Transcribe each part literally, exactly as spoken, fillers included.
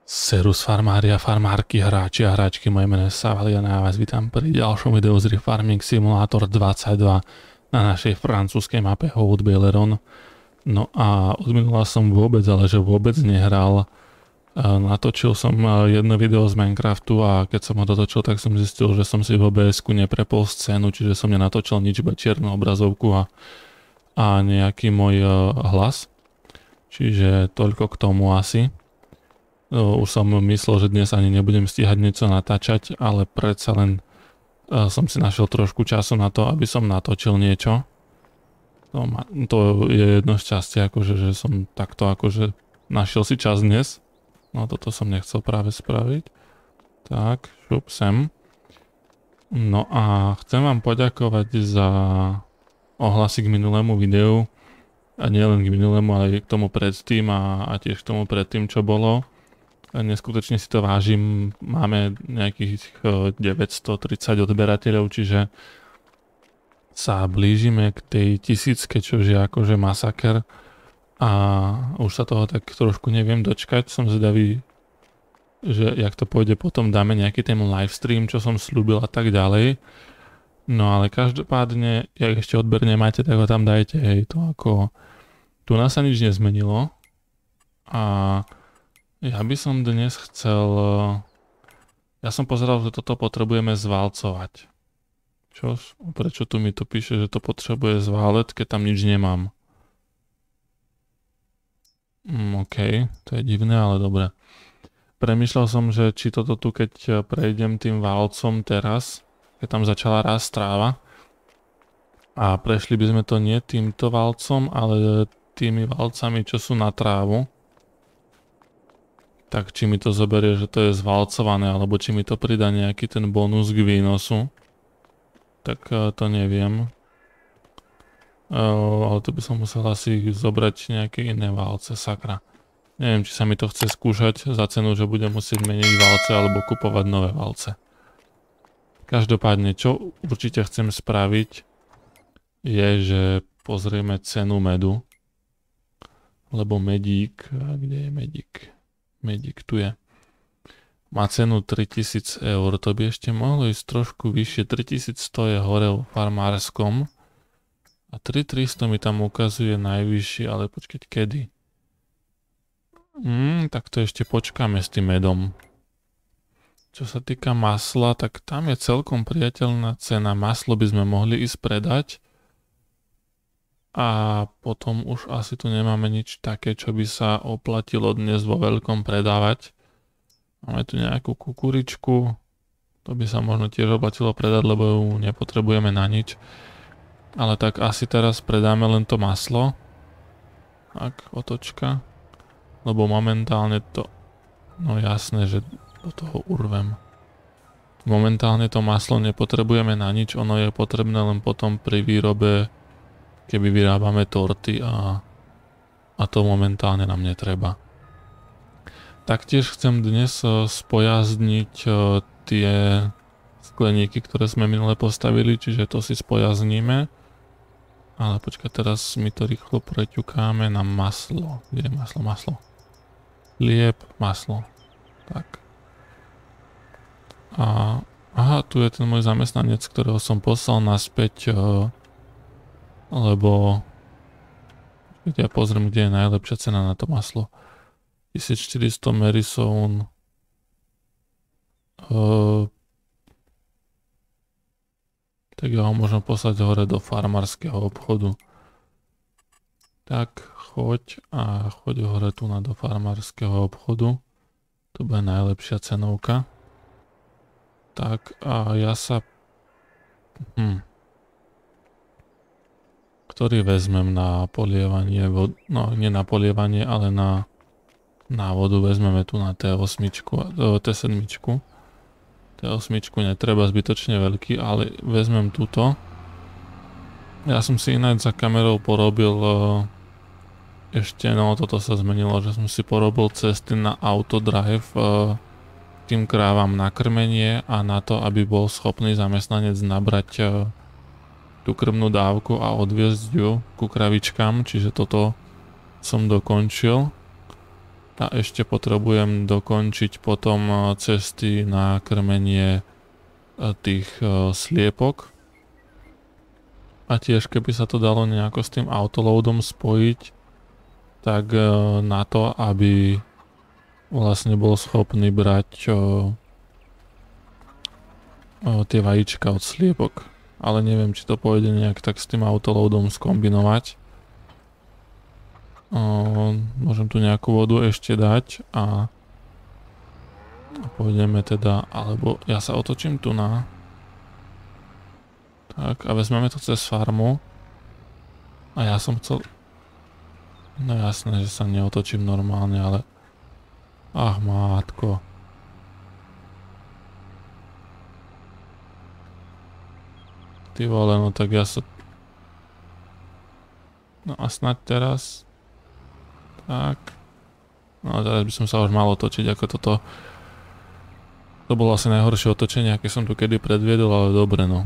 Serus farmári a farmárky, hráči a hráčky, moje meno je Savalian a ja vás vítam pri ďalšom videu z Farming Simulator dvadsaťdva na našej francúzskej mape Haut-Belleron. No a od minula som vôbec, ale že vôbec nehral. Natočil som jedno video z Minecraftu a keď som ho dotočil, tak som zistil, že som si v ó bé esku neprepol scénu, čiže som nenatočil nič, iba čiernu obrazovku a, a nejaký môj hlas. Čiže toľko k tomu asi. Už som myslel, že dnes ani nebudem stíhať niečo natáčať, ale predsa len som si našiel trošku času na to, aby som natočil niečo. To, ma, to je jedno šťastie, akože, že som takto akože našiel si čas dnes. No toto som nechcel práve spraviť. Tak, šup sem. No a chcem vám poďakovať za ohlasy k minulému videu. A nie len k minulému, ale aj k tomu predtým a, a tiež k tomu predtým, čo bolo. Neskutočne si to vážim, máme nejakých deväťstotridsať odberateľov, čiže sa blížime k tej tisícke, čo je akože masaker a už sa toho tak trošku neviem dočkať, som zvedavý, že jak to pôjde, potom dáme nejaký ten livestream, čo som slúbil a tak ďalej. No ale každopádne, jak ešte odber nemáte, tak ho tam dajte, hej, to ako, tu nás sa nič nezmenilo a ja by som dnes chcel... Ja som pozeral, že toto potrebujeme zvalcovať. Čož? Prečo tu mi to píše, že to potrebuje zválet, keď tam nič nemám? Mm, OK, to je divné, ale dobre. Premýšľal som, že či toto tu, keď prejdem tým válcom teraz, keď tam začala rásť tráva, a prešli by sme to nie týmto válcom, ale tými válcami, čo sú na trávu, tak či mi to zoberie, že to je zvalcované, alebo či mi to pridá nejaký ten bonus k výnosu. Tak to neviem. Ale to by som musel asi zobrať nejaké iné válce, sakra. Neviem, či sa mi to chce skúšať za cenu, že budem musieť meniť válce alebo kupovať nové válce. Každopádne, čo určite chcem spraviť, je, že pozrieme cenu medu. Lebo medík, kde je medík? Medík tu je. Má cenu tritisíc eur, to by ešte mohlo ísť trošku vyššie. tritisícsto je hore v farmárskom. A tri tisíc tristo mi tam ukazuje najvyššie, ale počkať, kedy? Hmm, tak to ešte počkáme s tým medom. Čo sa týka masla, tak tam je celkom priateľná cena. Maslo by sme mohli ísť predať. A potom už asi tu nemáme nič také, čo by sa oplatilo dnes vo veľkom predávať. Máme tu nejakú kukuričku. To by sa možno tiež oplatilo predať, lebo ju nepotrebujeme na nič. Ale tak asi teraz predáme len to maslo. Tak, otočka. Lebo momentálne to... No jasné, že do toho urvem. Momentálne to maslo nepotrebujeme na nič. Ono je potrebné len potom pri výrobe, keby vyrábame torty a, a to momentálne nám netreba. Taktiež chcem dnes spojazdniť tie skleníky, ktoré sme minule postavili, čiže to si spojazníme. Ale počkaj, teraz mi to rýchlo preťukáme na maslo. Kde je maslo? Maslo. Liep, maslo. Tak. A, aha, tu je ten môj zamestnanec, ktorého som poslal naspäť, lebo ja pozriem, kde je najlepšia cena na to maslo. tisícštyristo Merison. Uh, tak ja ho môžem poslať hore do farmárskeho obchodu. Tak, choď a choď hore tu na do farmárskeho obchodu. To bude najlepšia cenovka. Tak a ja sa... Hm. Ktorý vezmem na polievanie, vod... no nie na polievanie, ale na, na vodu vezmeme tu na té osem, té sedem. té osem netreba zbytočne veľký, ale vezmem túto. Ja som si ináč za kamerou porobil ešte, no toto sa zmenilo, že som si porobil cesty na autodrive tým krávam na krmenie a na to, aby bol schopný zamestnanec nabrať tú krmnú dávku a odviezť ju ku kravičkám, čiže toto som dokončil. A ešte potrebujem dokončiť potom cesty na krmenie tých sliepok. A tiež keby sa to dalo nejako s tým autoloadom spojiť, tak na to, aby vlastne bol schopný brať o, o, tie vajíčka od sliepok. Ale neviem, či to pôjde nejak tak s tým autoloadom skombinovať. O, môžem tu nejakú vodu ešte dať a, a pôjdeme teda, alebo ja sa otočím tu na. Tak a vezmeme to cez farmu. A ja som chcel... No jasné, že sa neotočím normálne, ale... Ach, mátko. Ty vole, no tak ja sa... No a snaď teraz... Tak. No a teraz by som sa už mal otočiť, ako toto. To bolo asi najhoršie otočenie, aké som tu kedy predviedol, ale dobre no.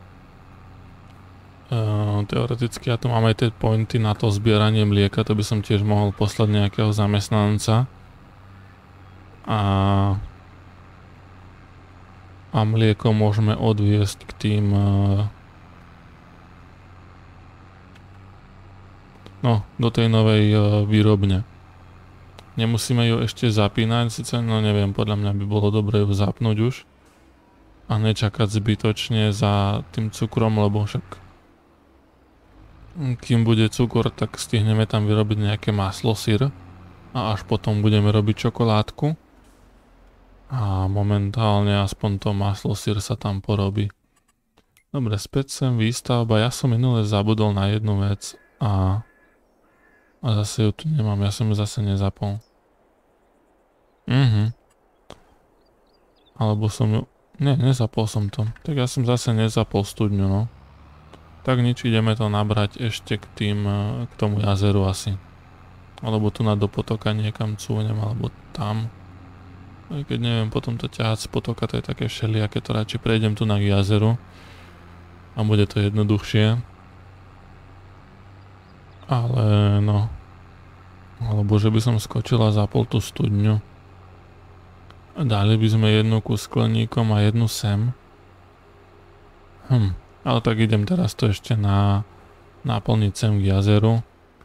Uh, teoreticky ja tu mám aj tie pointy na to zbieranie mlieka, to by som tiež mohol poslať nejakého zamestnanca. A... A mlieko môžeme odviesť k tým... Uh, No, do tej novej uh, výrobne. Nemusíme ju ešte zapínať, síce, no neviem, podľa mňa by bolo dobre ju zapnúť už. A nečakať zbytočne za tým cukrom, lebo však... Kým bude cukor, tak stihneme tam vyrobiť nejaké maslo, syr. A až potom budeme robiť čokoládku. A momentálne aspoň to maslo, syr sa tam porobí. Dobre, späť sem výstavba. Ja som minule zabudol na jednu vec a... A zase ju tu nemám, ja som ju zase nezapol. Mhm. Alebo som ju... Nie, nezapol som to. Tak ja som zase nezapol studňu, no. Tak nič, ideme to nabrať ešte k tým... K tomu jazeru asi. Alebo tu na do potoka niekam cúnem, alebo tam. Aj keď neviem, potom to ťahať z potoka, to je také všelijaké, to radšej prejdem tu na k jazeru. A bude to jednoduchšie. Ale no... Alebo že by som skočil a zapol tú studňu. Dali by sme jednu ku skleníkom a jednu sem. Hm, ale tak idem teraz to ešte na... naplniť sem k jazeru.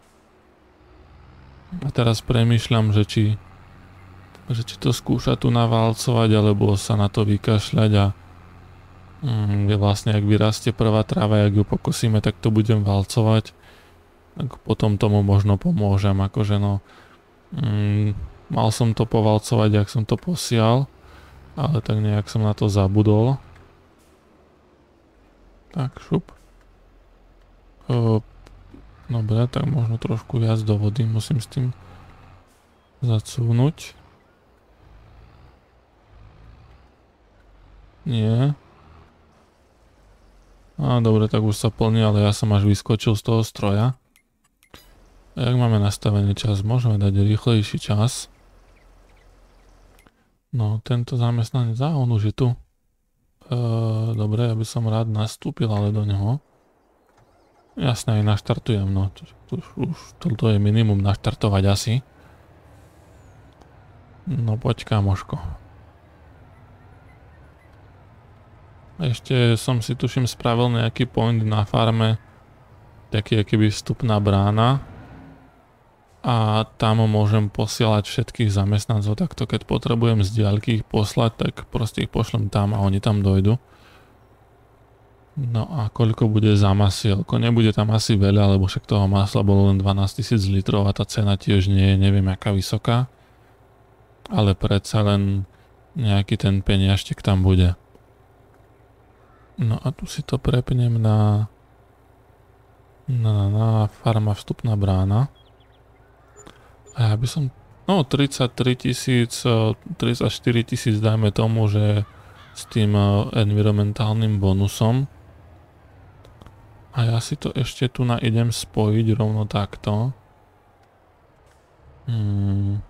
A teraz premýšľam, že či... že či to skúša tu navalcovať, alebo sa na to vykašľať a... Hm, vlastne ak vyrastie prvá tráva, ak ju pokosíme, tak to budem valcovať. Tak potom tomu možno pomôžem, akože no... Mm, mal som to povalcovať, ak som to posial, ale tak nejak som na to zabudol. Tak, šup. O, dobre, tak možno trošku viac do vody musím s tým zacúvnuť. Nie. Á, dobre, tak už sa plní, ale ja som až vyskočil z toho stroja. A jak máme nastavený čas? Môžeme dať rýchlejší čas. No, tento zamestnanec, á, on už je tu. E, dobre, ja by som rád nastúpil, ale do neho. Jasne, aj naštartujem, no. Už, už toto je minimum naštartovať asi. No, poď, kamoško. Ešte som si tuším spravil nejaký point na farme. Taký akýby vstupná brána. A tam môžem posielať všetkých zamestnancov, takto keď potrebujem z diaľky ich poslať, tak proste ich pošlem tam a oni tam dojdu. No a koľko bude za masielko? Nebude tam asi veľa, lebo však toho masla bolo len dvanásťtisíc litrov a tá cena tiež nie je neviem aká vysoká. Ale predsa len nejaký ten peniažtek tam bude. No a tu si to prepnem na... Na, na farma vstupná brána. A ja by som, no tridsaťtri tisíc, tridsaťštyri tisíc dajme tomu, že s tým environmentálnym bonusom. A ja si to ešte tu na idem spojiť rovno takto. Hmm.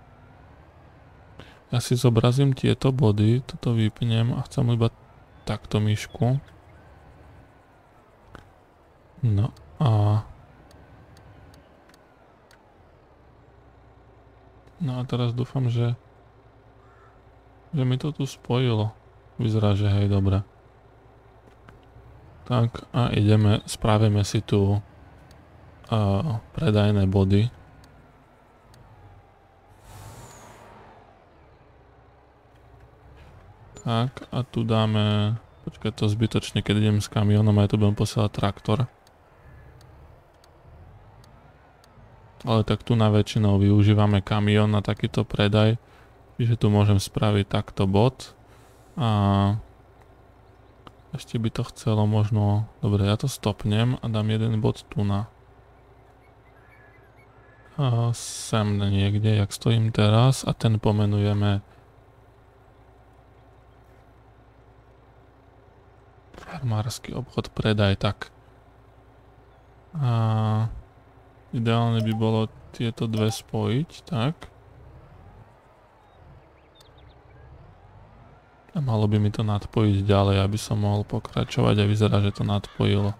Ja si zobrazím tieto body, toto vypnem a chcem iba takto myšku. No a... No a teraz dúfam, že, že mi to tu spojilo. Vyzerá, že hej, dobre. Tak a ideme, spravíme si tu uh, predajné body. Tak a tu dáme, počkaj to zbytočne, keď idem s kamionom aj tu budem posielať traktor. Ale tak tu na väčšinou využívame kamión na takýto predaj. Čiže tu môžem spraviť takto bod. A ešte by to chcelo možno, dobre, ja to stopnem a dám jeden bod tu na. A sem niekde, jak stojím teraz, a ten pomenujeme farmársky obchod predaj, tak. A ideálne by bolo tieto dve spojiť, tak. A malo by mi to nadpojiť ďalej, aby som mohol pokračovať a vyzerá, že to nadpojilo.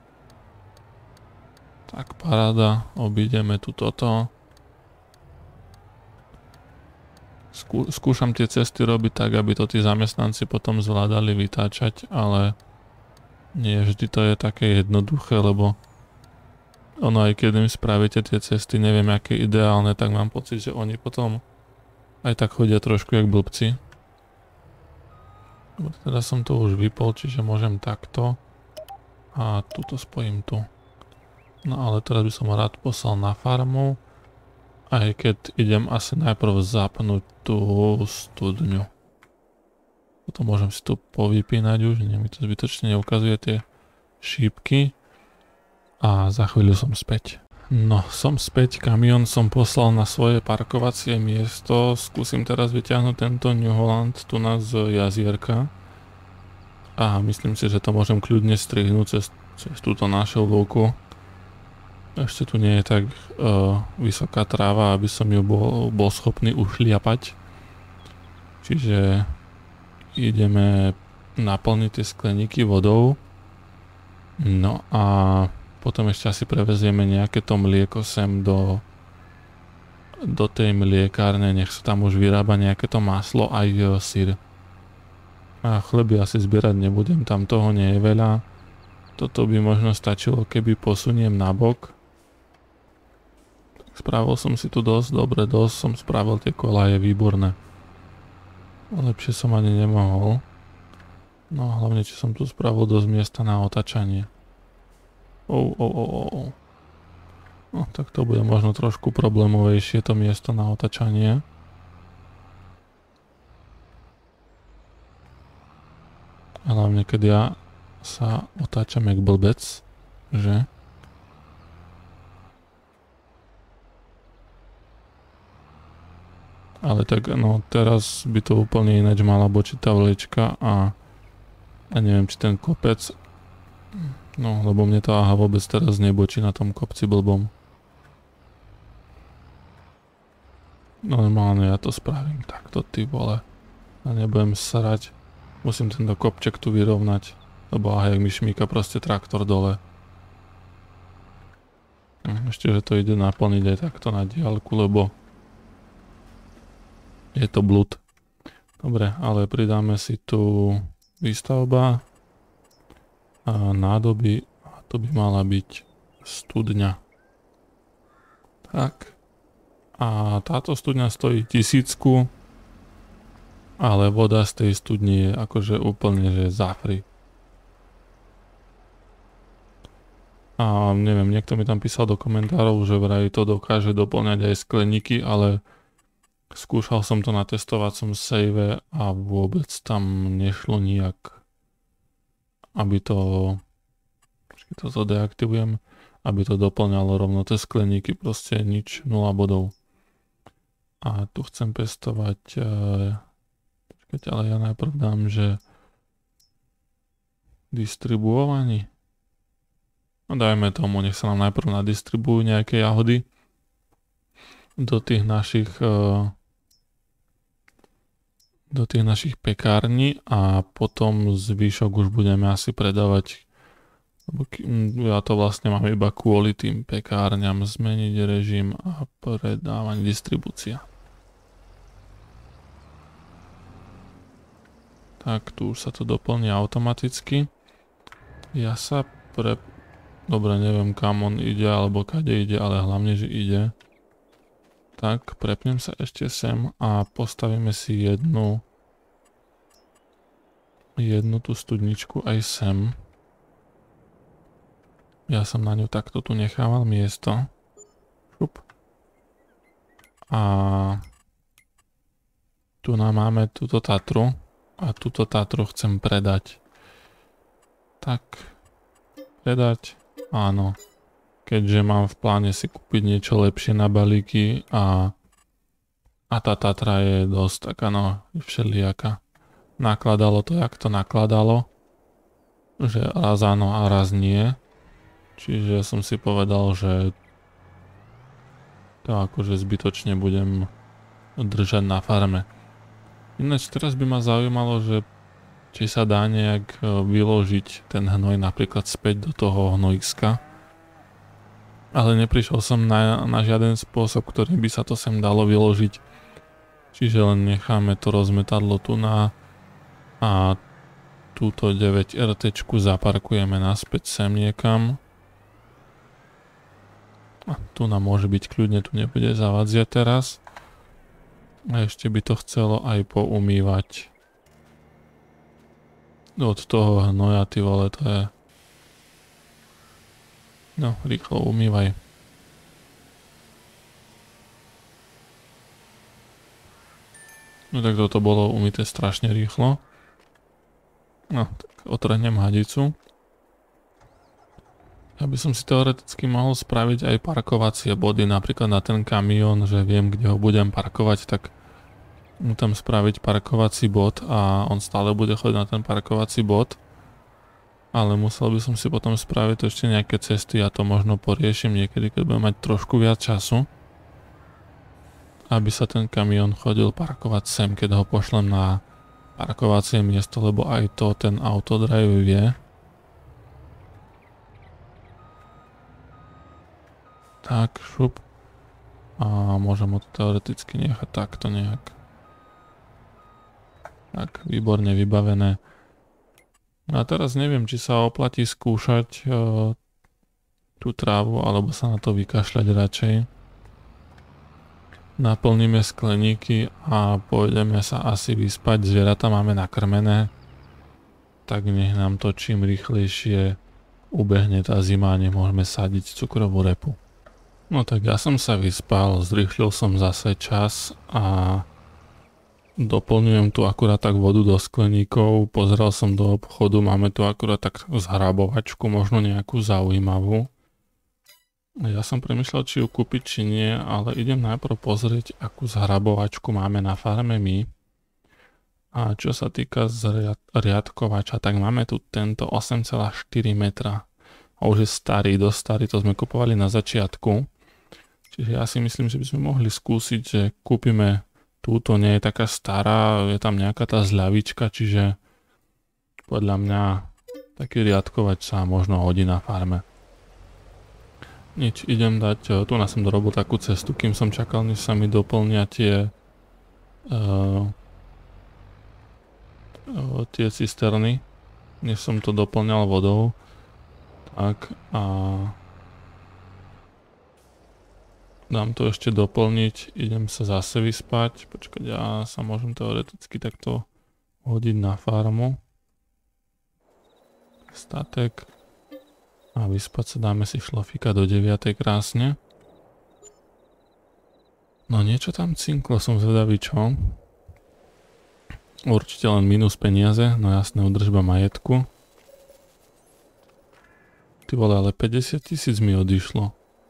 Tak paráda, obídeme tu toto. Skú, skúšam tie cesty robiť tak, aby to tí zamestnanci potom zvládali vytáčať, ale nie vždy to je také jednoduché, lebo ono aj keď im spravíte tie cesty, neviem aké ideálne, tak mám pocit, že oni potom aj tak chodia trošku jak blbci. Teraz som to už vypol, čiže môžem takto a túto spojím tu. No ale teraz by som rád poslal na farmu, aj keď idem asi najprv zapnúť tú studňu. Potom môžem si tu povypínať už, nie mi to zbytočne neukazuje tie šípky. A za chvíľu som späť. No, som späť, kamión som poslal na svoje parkovacie miesto. Skúsim teraz vyťahnuť tento New Holland tu na z jazierka. A myslím si, že to môžem kľudne strihnúť cez, cez túto našu lúku. Ešte tu nie je tak uh, vysoká tráva, aby som ju bol, bol schopný ušliapať. Čiže ideme naplniť tie skleníky vodou. No a potom ešte asi prevezieme nejaké to mlieko sem do, do tej mliekárne, nech sa tam už vyrába nejaké to maslo aj syr. A chleby asi zbierať nebudem, tam toho nie je veľa. Toto by možno stačilo, keby posuniem nabok. Spravil som si tu dosť dobre, dosť som spravil, tie kola je výborné. Lepšie som ani nemohol. No hlavne, či som tu spravil dosť miesta na otáčanie. Oh, oh, oh, oh. No, tak to bude možno trošku problémovejšie to miesto na otáčanie. A hlavne, keď ja sa otáčam jak blbec, že? Ale tak, no, teraz by to úplne ináč mala bočiť tá vlečka a a neviem, či ten kopec. No, lebo mne to aha vôbec teraz nebočí na tom kopci blbom. Normálne ja to spravím takto, ty vole. A nebudem sarať. Musím tento kopček tu vyrovnať. Lebo aha, jak mi šmíka proste traktor dole. Ešte, že to ide naplniť aj takto na diaľku, lebo je to blud. Dobre, ale pridáme si tu výstavba a nádoby, a to by mala byť studňa. Tak. A táto studňa stojí tisícku, ale voda z tej studni je akože úplne, že zafri. A neviem, niekto mi tam písal do komentárov, že vraj to dokáže doplňať aj skleníky, ale skúšal som to na testovacom save a vôbec tam nešlo nijak, aby to, počkej, to deaktivujem, aby to doplňalo rovno tie skleníky, proste nič, nula bodov. A tu chcem pestovať, počkajte, ale ja najprv dám, že distribuovaní. No dajme tomu, nech sa nám najprv nadistribujú nejaké jahody do tých našich do tých našich pekární a potom zvyšok už budeme asi predávať, lebo ja to vlastne mám iba kvôli tým pekárňam, zmeniť režim a predávanie, distribúcia. Tak, tu už sa to doplní automaticky. Ja sa pre... Dobre, neviem kam on ide, alebo kade ide, ale hlavne, že ide. Tak, prepnem sa ešte sem a postavíme si jednu... Jednu tú studničku aj sem. Ja som na ňu takto tu nechával miesto. Šup. A... Tu nám máme túto Tatru. A túto Tatru chcem predať. Tak... Predať. Áno. Keďže mám v pláne si kúpiť niečo lepšie na balíky a... A tá Tatra je dosť taká, no, všelijaká. Nakladalo to, jak to nakladalo. Že raz áno a raz nie. Čiže som si povedal, že... To akože zbytočne budem držať na farme. Ináč teraz by ma zaujímalo, že... Či sa dá nejak vyložiť ten hnoj napríklad späť do toho hnojiska. Ale neprišiel som na, na žiaden spôsob, ktorým by sa to sem dalo vyložiť. Čiže len necháme to rozmetadlo tu na a túto deväť er té zaparkujeme naspäť sem niekam. A tu nám môže byť kľudne, tu nebude zavadzia teraz. A ešte by to chcelo aj poumývať. Od toho hnoja, ty vole, to je... No, rýchlo umývaj. No tak toto bolo umyté strašne rýchlo. No, tak otrhnem hadicu. Ja by som si teoreticky mohol spraviť aj parkovacie body, napríklad na ten kamión, že viem, kde ho budem parkovať, tak mu tam spraviť parkovací bod a on stále bude chodiť na ten parkovací bod. Ale musel by som si potom spraviť ešte nejaké cesty a to možno poriešim niekedy, keď budem mať trošku viac času. Aby sa ten kamión chodil parkovať sem, keď ho pošlem na parkovacie miesto, lebo aj to ten autodrive vie. Tak, šup. A môžem ho teoreticky nechať takto nejak. Tak, výborne vybavené. A teraz neviem, či sa oplatí skúšať uh, tú trávu, alebo sa na to vykašľať radšej. Naplníme skleníky a pôjdeme sa asi vyspať. Zvieratá máme nakrmené. Tak nech nám to čím rýchlejšie ubehne tá zima a nemôžeme sadiť cukrovú repu. No tak ja som sa vyspal, zrýchlil som zase čas a... Doplňujem tu akurát tak vodu do skleníkov, pozrel som do obchodu, máme tu akurát tak zhrabovačku, možno nejakú zaujímavú. Ja som premýšľal, či ju kúpiť, či nie, ale idem najprv pozrieť, akú zhrabovačku máme na farme my. A čo sa týka riadkovača, tak máme tu tento osem celá štyri metra. A už je starý, dosť starý, to sme kupovali na začiatku. Čiže ja si myslím, že by sme mohli skúsiť, že kúpime... Túto nie je taká stará, je tam nejaká tá zľavička, čiže podľa mňa taký riadkovač sa možno hodí na farme. Nič, idem dať, tu na som dorobil takú cestu, kým som čakal, než sa mi doplnia tie uh, uh, tie cisterny, než som to doplňal vodou. Tak a dám to ešte doplniť, idem sa zase vyspať, počkať, ja sa môžem teoreticky takto hodiť na farmu. Statek. A vyspať sa, dáme si šlofíka do deviatej krásne. No niečo tam cinklo, som zvedavý čo. Určite len minus peniaze, no jasné, udržba majetku. Ty vole, ale päťdesiat tisíc mi odišlo.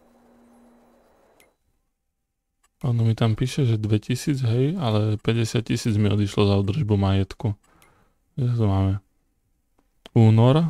Ono mi tam píše, že dvetisíc, hej, ale päťdesiat tisíc mi odišlo za údržbu majetku. Kde to máme? Únor?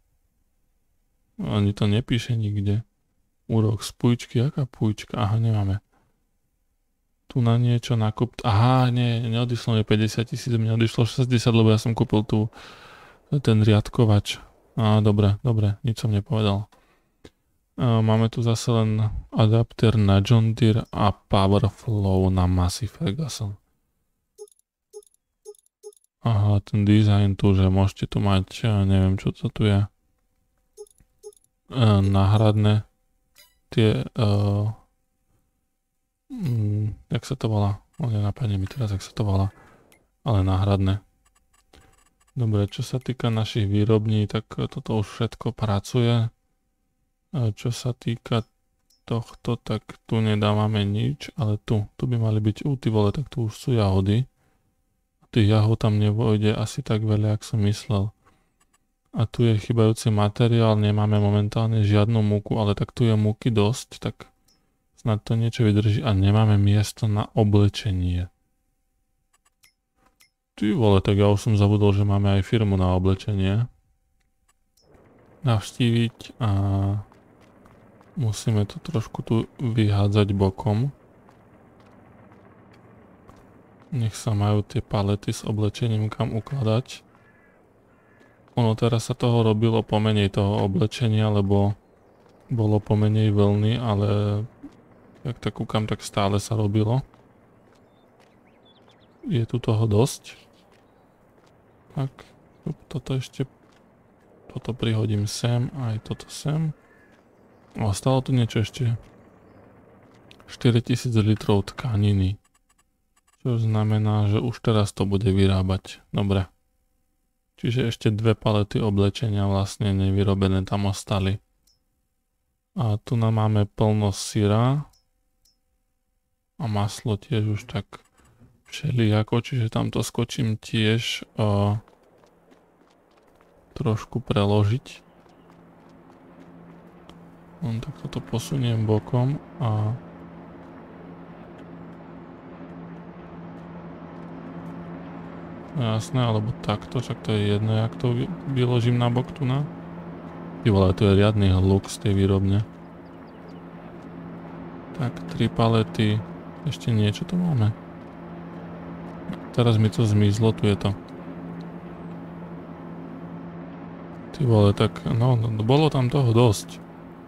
Ani to nepíše nikde. Úrok z pújčky, aká pújčka? Aha, nemáme. Tu na niečo nakup... Aha, nie, neodišlo mi päťdesiat tisíc, mi odišlo šesťdesiat, lebo ja som kúpil tu ten riadkovač. Á, dobre, dobre, nič som nepovedal. Máme tu zase len adapter na John Deere a Powerflow na Massey Ferguson. Aha, ten dizajn tu, že môžete tu mať, neviem čo to tu je, e, náhradné tie, uh, mm, jak sa to volá, no nenapadne mi teraz, jak sa to volá, ale náhradné. Dobre, čo sa týka našich výrobní, tak toto už všetko pracuje. Čo sa týka tohto, tak tu nedávame nič, ale tu, tu by mali byť úty vole, tak tu už sú jahody. Tých jahod tam nevojde asi tak veľa, jak som myslel. A tu je chybajúci materiál, nemáme momentálne žiadnu múku, ale tak tu je múky dosť, tak snad to niečo vydrží a nemáme miesto na oblečenie. Ty vole, tak ja už som zabudol, že máme aj firmu na oblečenie. Navštíviť a musíme to trošku tu vyhádzať bokom. Nech sa majú tie palety s oblečením kam ukladať. Ono teraz sa toho robilo pomenej toho oblečenia, lebo bolo pomenej vlny, ale jak tak kúkam, tak stále sa robilo. Je tu toho dosť. Tak, toto ešte, toto prihodím sem, aj toto sem. A stalo tu niečo ešte. štyritisíc litrov tkaniny. Čo znamená, že už teraz to bude vyrábať. Dobre. Čiže ešte dve palety oblečenia vlastne nevyrobené tam ostali. A tu nám máme plno syra. A maslo tiež už tak všelijako, čiže tamto skočím tiež uh, trošku preložiť. Len tak toto posuniem bokom a jasné, alebo takto, však to je jedno, jak to vyložím na bok tu na. Ty vole, to je riadny hluk z tej výrobne. Tak, tri palety, ešte niečo tu máme. Teraz mi to zmizlo, tu je to. Ty vole, tak, no, no bolo tam toho dosť.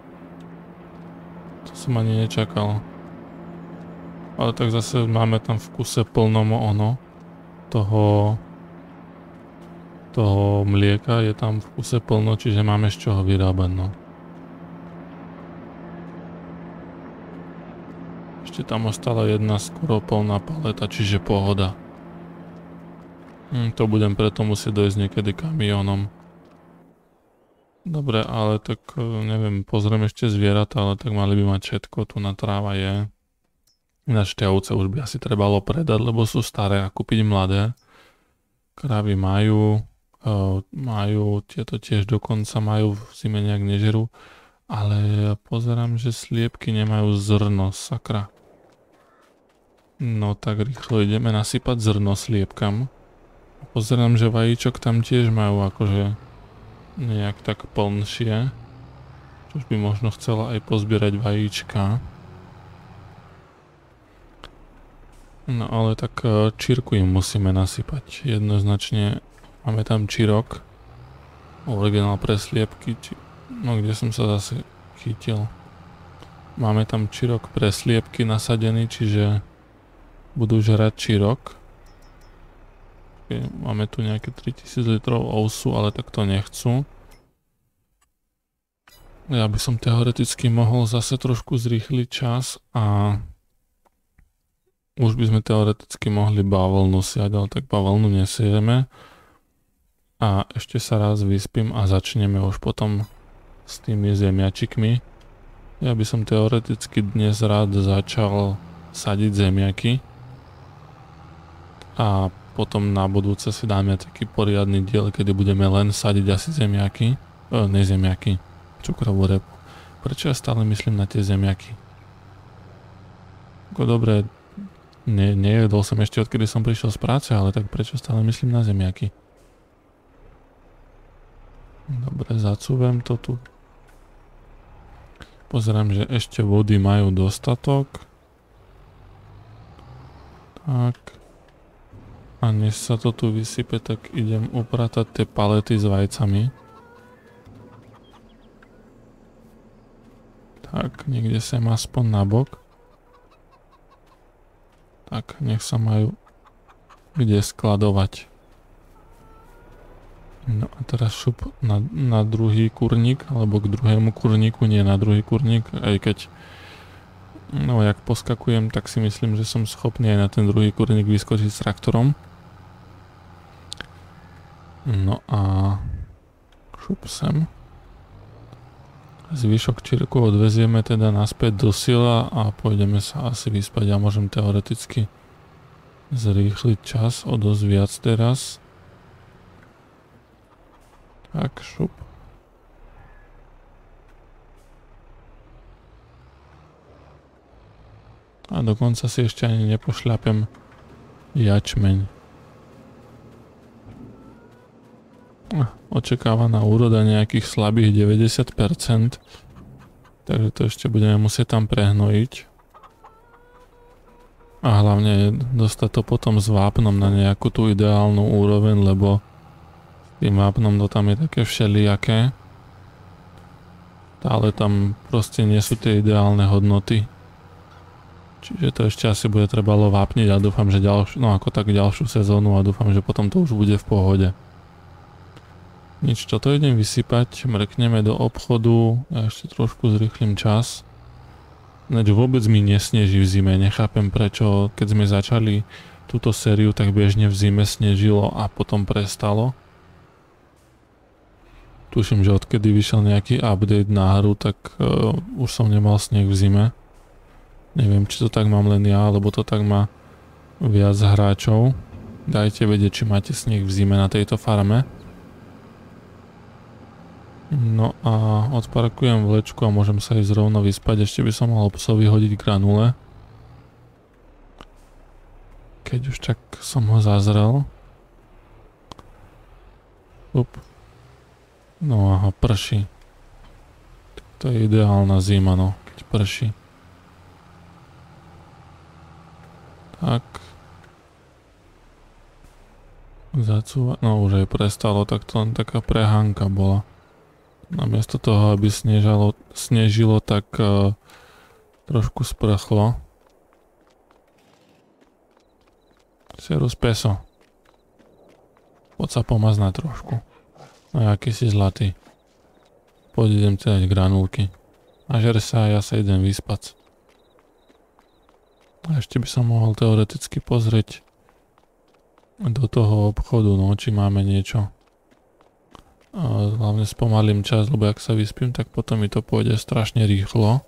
To som ani nečakal. Ale tak zase máme tam v kuse plnomo ono. Toho, toho mlieka je tam v kuse plno, čiže máme z čoho vyrábať, no. Ešte tam ostala jedna skoro plná paleta, čiže pohoda. Hm, to budem preto musieť dojsť niekedy kamionom. Dobre, ale tak neviem, pozriem ešte zvieratá, ale tak mali by mať všetko, tu na tráva je. Ináč tie ovce už by asi trebalo predať, lebo sú staré a kúpiť mladé. Krávy majú, uh, majú, tieto tiež dokonca majú v zime nejak nežerú, ale ja pozerám, že sliepky nemajú zrno, sakra. No tak rýchlo ideme nasypať zrno sliepkam. Pozerám, že vajíčok tam tiež majú akože nejak tak plnšie. Čož by možno chcela aj pozbierať vajíčka. No ale tak čírku im musíme nasypať. Jednoznačne máme tam čírok. Originál pre sliepky. Či... No kde som sa zase chytil. Máme tam čírok pre sliepky nasadený, čiže budú žrať čírok. Máme tu nejaké tritisíc litrov ousu, ale tak to nechcú. Ja by som teoreticky mohol zase trošku zrýchliť čas a už by sme teoreticky mohli bavlnu siať, ale tak bavlnu nesieme. A ešte sa raz vyspím a začneme už potom s tými zemiačikmi. Ja by som teoreticky dnes rád začal sadiť zemiaky. A potom na budúce si dáme taký poriadny diel, kedy budeme len sadiť asi zemiaky. E, ne zemiaky. Cukrovú repu. Prečo ja stále myslím na tie zemiaky? Ako dobre, ne, nejedol som ešte odkedy som prišiel z práce, ale tak prečo stále myslím na zemiaky? Dobre, zacúvem to tu. Pozerám, že ešte vody majú dostatok. Tak. A než sa to tu vysype, tak idem upratať tie palety s vajcami. Tak, niekde sem aspoň na bok. Tak, nech sa majú kde skladovať. No a teraz šup na, na druhý kurník, alebo k druhému kurníku, nie na druhý kurník, aj keď no jak poskakujem, tak si myslím, že som schopný aj na ten druhý kurník vyskočiť s traktorom. No a šup sem. Zvyšok čirku odvezieme teda naspäť do sila a pôjdeme sa asi vyspať. Ja môžem teoreticky zrýchliť čas o dosť viac teraz. Tak, šup. A dokonca si ešte ani nepošľapem jačmeň. Očakávaná úroda nejakých slabých deväťdesiat percent. Takže to ešte budeme musieť tam prehnojiť. A hlavne dostať to potom s vápnom na nejakú tú ideálnu úroveň, lebo tým vápnom to tam je také všelijaké. Ale tam proste nie sú tie ideálne hodnoty. Čiže to ešte asi bude trebalo vápniť a dúfam, že ďalšiu, no ako tak ďalšiu sezónu a dúfam, že potom to už bude v pohode. Nič, toto idem vysypať, mrkneme do obchodu, ja ešte trošku zrýchlim čas. Neď vôbec mi nesneží v zime, nechápem prečo, keď sme začali túto sériu, tak bežne v zime snežilo a potom prestalo. Tuším, že odkedy vyšiel nejaký update na hru, tak uh, už som nemal sneh v zime. Neviem, či to tak mám len ja, alebo to tak má viac hráčov. Dajte vedieť, či máte sneh v zime na tejto farme. No a odparkujem vlečku a môžem sa ísť rovno vyspať. Ešte by som mohol psovi hodiť granule. Keď už tak som ho zazrel. Up. No aha, prší. To je ideálna zima, no, keď prší. Tak. Zacúva, no už aj prestalo, tak to len taká prehánka bola. Namiesto toho, aby snežalo, snežilo, tak uh, trošku sprchlo. Serus peso. Poď sa pomaznať trošku. No aký si zlatý. Poď idem ti dať granulky. A žer sa a ja sa idem vyspať. A ešte by som mohol teoreticky pozrieť do toho obchodu, no, či máme niečo. A hlavne spomalím čas, lebo ak sa vyspím, tak potom mi to pôjde strašne rýchlo.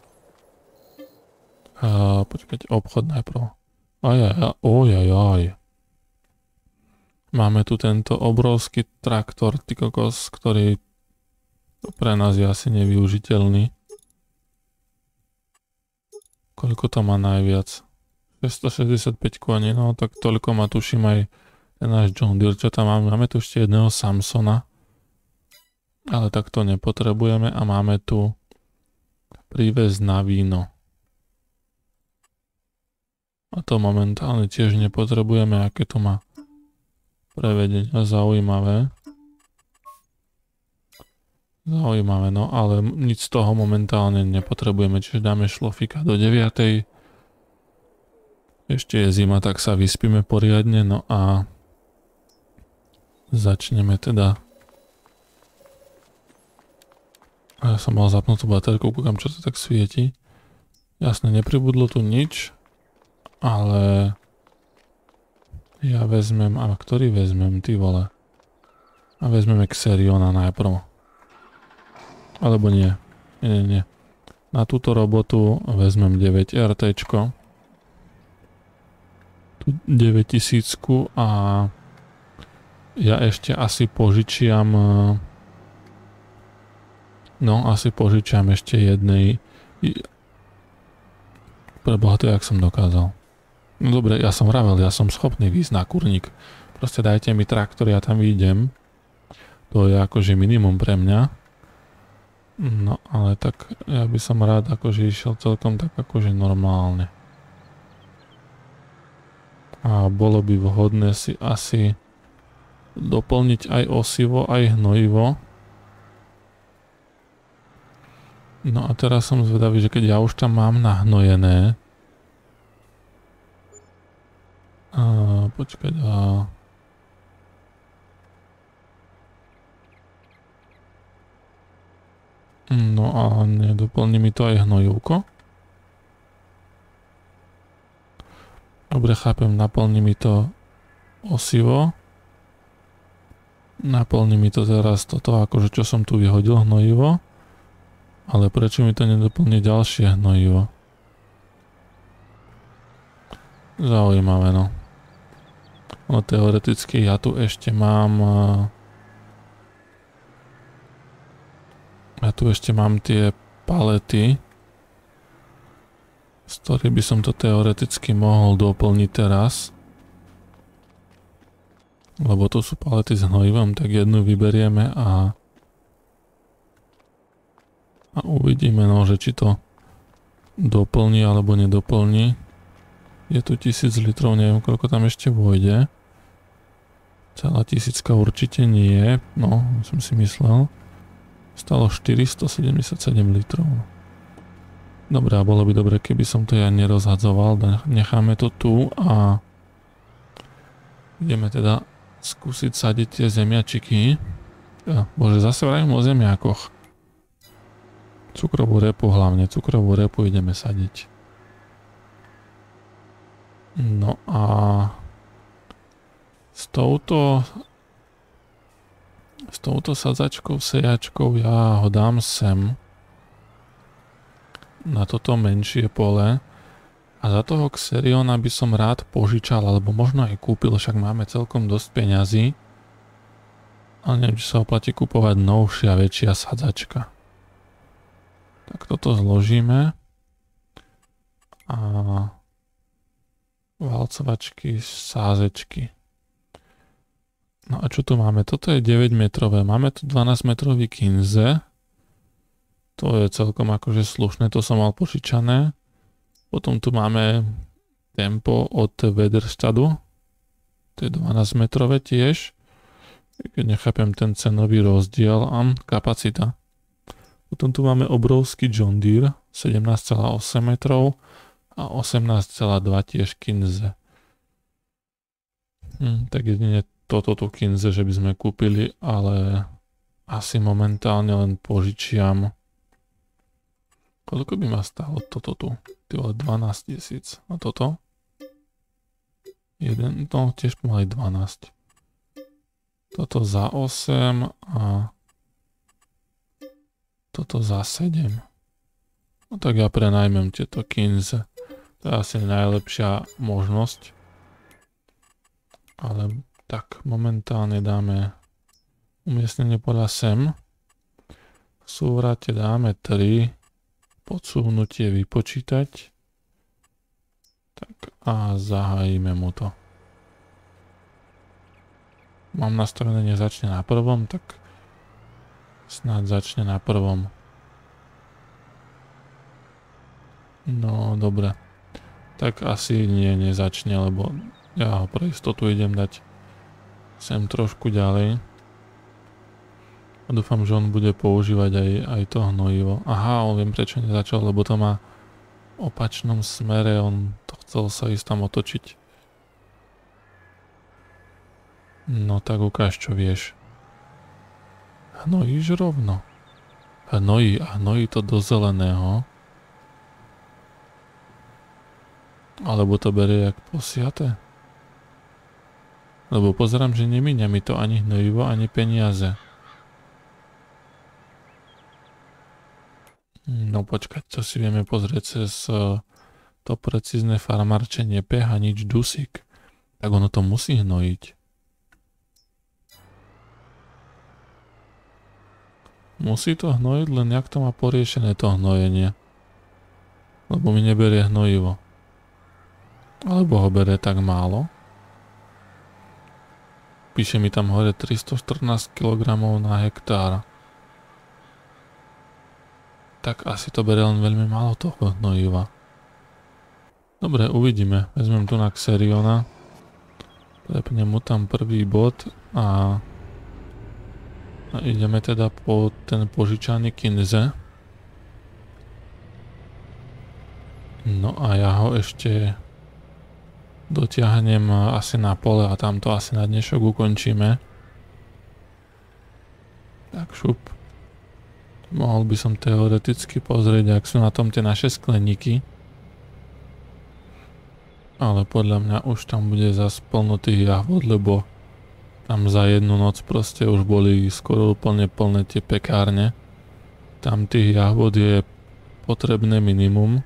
A počkať, obchod najprv. Ajajaj, ojajaj. Máme tu tento obrovský traktor, ty kokos, ktorý pre nás je asi nevyužiteľný. Koľko to má najviac? šesťstošesťdesiatpäť koní, no tak toľko má tuším aj ten náš John Deere, čo tam máme. Máme tu ešte jedného Samsona. Ale tak to nepotrebujeme a máme tu príves na víno. A to momentálne tiež nepotrebujeme, aké to má prevedenia zaujímavé. Zaujímavé, no ale nič z toho momentálne nepotrebujeme, čiže dáme šlofika do deviatej. Ešte je zima, tak sa vyspíme poriadne, no a začneme teda. A ja som mal zapnúť tú baterku, kúkam, čo to tak svieti. Jasne, nepribudlo tu nič, ale ja vezmem, a ktorý vezmem, ty vole? A vezmeme Xeriona najprv. Alebo nie. Nie, nie, nie. Na túto robotu vezmem deväť RTčko. Tu deväťtisíc a ja ešte asi požičiam. No, asi požičiam ešte jednej. Preboha, to jak som dokázal. No dobre, ja som vravel, ja som schopný výjsť na kurník. Proste dajte mi traktor, ja tam vyjdem. To je akože minimum pre mňa. No, ale tak ja by som rád akože išiel celkom tak akože normálne. A bolo by vhodné si asi doplniť aj osivo, aj hnojivo. No a teraz som zvedavý, že keď ja už tam mám nahnojené. A počkať, a No a nedoplní mi to aj hnojivko. Dobre, chápem, naplní mi to osivo. Naplní mi to teraz toto, akože čo som tu vyhodil hnojivo. Ale prečo mi to nedoplní ďalšie hnojivo? Zaujímavé, no. No teoreticky ja tu ešte mám... Ja tu ešte mám tie palety, z ktorých by som to teoreticky mohol doplniť teraz. Lebo to sú palety s hnojivom, tak jednu vyberieme a a uvidíme, no, že či to doplní alebo nedoplní. Je tu tisíc litrov, neviem koľko tam ešte vôjde. Celá tisícka určite nie, no, som si myslel. Stalo štyristosedemdesiatsedem litrov. Dobre, a bolo by dobre, keby som to ja nerozhadzoval. Necháme to tu a ideme teda skúsiť sadiť tie zemiačiky. Ja, bože, zase vrajím o zemiakoch. Cukrovú repu hlavne, cukrovú repu ideme sadiť. No a s touto s touto sadzačkou, sejačkou ja ho dám sem na toto menšie pole a za toho Xeriona by som rád požičal, alebo možno aj kúpil, však máme celkom dosť peňazí, ale neviem, či sa oplatí kupovať novšia, väčšia sadzačka. Tak toto zložíme a valcovačky, sázečky. No a čo tu máme? Toto je deväť metrové. Máme tu dvanásť metrový Kinze. To je celkom akože slušné, to som mal požičané. Potom tu máme Tempo od Väderstadu. To je dvanásť metrové tiež. Keď nechápem ten cenový rozdiel a kapacita. Potom tu máme obrovský John Deere, sedemnásť celá osem metrov a osemnásť celá dva tiež Kinze. Hm, tak jedine toto tu Kinze, že by sme kúpili, ale asi momentálne len požičiam. Koľko by ma stálo toto tu? Ty vole, dvanásť tisíc. A toto? Jeden, no tiež pomaly dvanásť. Toto za osem a toto za sedem. No tak ja prenajmem tieto Kinze. To je asi najlepšia možnosť. Ale tak momentálne dáme umiestnenie podľa sem. V súvrate dáme tri. Podsúhnutie vypočítať. Tak a zahájime mu to. Mám nastavené, nezačne na prvom, tak snáď začne na prvom. No, dobre. Tak asi nie, nezačne, lebo ja ho pre istotu idem dať sem trošku ďalej. A dúfam, že on bude používať aj, aj to hnojivo. Aha, on viem prečo nezačal, lebo to má v opačnom smere, on to chcel sa ísť tam otočiť. No tak ukáž, čo vieš. Hnojíš rovno. Hnojí a hnojí to do zeleného. Alebo to berie jak posiate. Lebo pozerám, že nemíňa mi to ani hnojivo, ani peniaze. No počkať, to si vieme pozrieť cez to precízne farmarčenie pé há nič dusík. Tak ono to musí hnojiť. Musí to hnojiť, len jak to má poriešené to hnojenie. Lebo mi neberie hnojivo. Alebo ho bere tak málo. Píše mi tam hore tristoštrnásť kilogramov na hektár. Tak asi to berie len veľmi málo toho hnojiva. Dobre, uvidíme. Vezmem tu na Xeriona. Prepnem mu tam prvý bod a, a ideme teda po ten požičaný Kinze. No a ja ho ešte dotiahnem asi na pole a tam to asi na dnešok ukončíme. Tak šup. Mohol by som teoreticky pozrieť, ak sú na tom tie naše skleníky. Ale podľa mňa už tam bude zas plno tých jahôd, lebo tam za jednu noc proste už boli skoro úplne plné tie pekárne. Tam tých jahôd je potrebné minimum.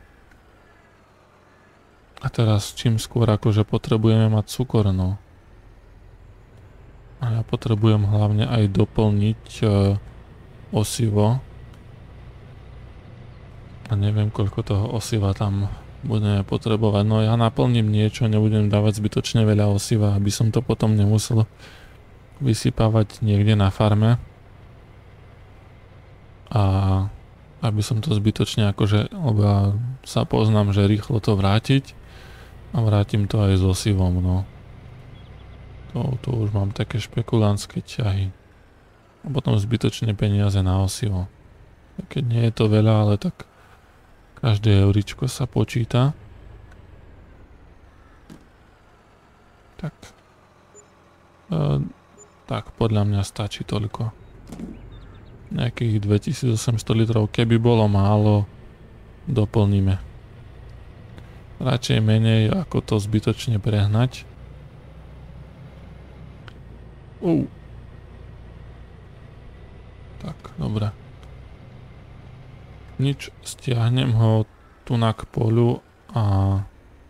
A teraz čím skôr akože potrebujeme mať cukor, no. A ja potrebujem hlavne aj doplniť e, osivo. A neviem, koľko toho osiva tam budeme potrebovať. No ja naplním niečo, nebudem dávať zbytočne veľa osiva, aby som to potom nemusel vysypávať niekde na farme. A aby som to zbytočne akože, lebo ja sa poznám, že rýchlo to vrátiť a vrátim to aj s osivom, no. To, to už mám také špekulantské ťahy. A potom zbytočne peniaze na osivo. Keď nie je to veľa, ale tak každé euričko sa počíta. Tak. E, tak, podľa mňa stačí toľko. Nejakých dvetisícosemsto litrov. Keby bolo málo, doplníme. Radšej menej, ako to zbytočne prehnať. Uh. Tak, dobre. Nič, stiahnem ho tu na k polu a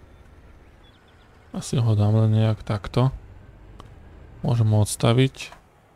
asi ho dám len nejak takto. Môžem ho odstaviť.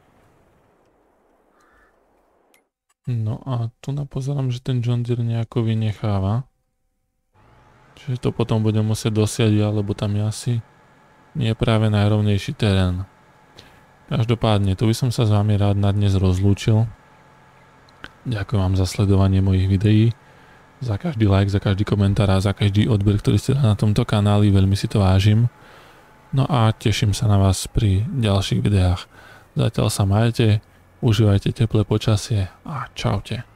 No a tu napozerám, že ten John Deere nejako vynecháva. Čiže to potom budem musieť dosiať, alebo tam je asi nie práve najrovnejší terén. Každopádne, tu by som sa s vami rád na dnes rozlúčil. Ďakujem vám za sledovanie mojich videí, za každý like, za každý komentár a za každý odber, ktorý ste dali na tomto kanáli, veľmi si to vážim. No a teším sa na vás pri ďalších videách. Zatiaľ sa majte, užívajte teplé počasie a čaute.